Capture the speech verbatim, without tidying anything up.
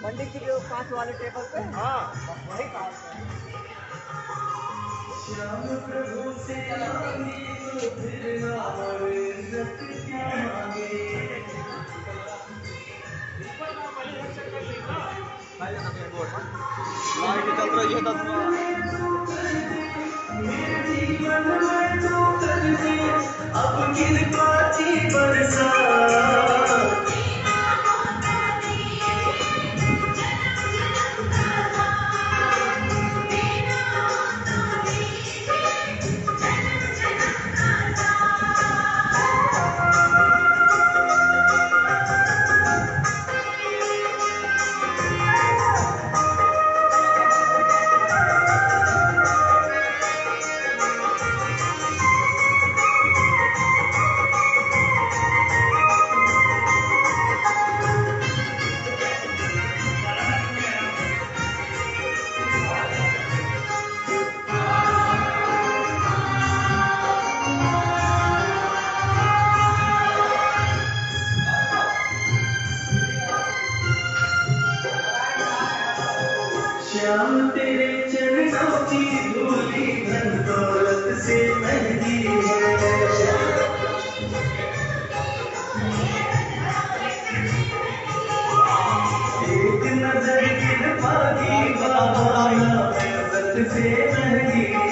मंडी की जो पांच वाले टेबल पे। हाँ वही काम है। श्याम प्रभु से मांगी तो फिर और इज्जत क्या मांगे। ऊपर का पहले एक चेक कर ली ना। भाई ना मेन बोर्ड में लाइट चल रही है दस मेरे जीवन में तो कर दे अब किनको ची बरसा। श्याम तेरे चरणों की धूली धन दौलत से महंगी है। एक नजर गिर पागी बाबा इज्जत से महंगी है।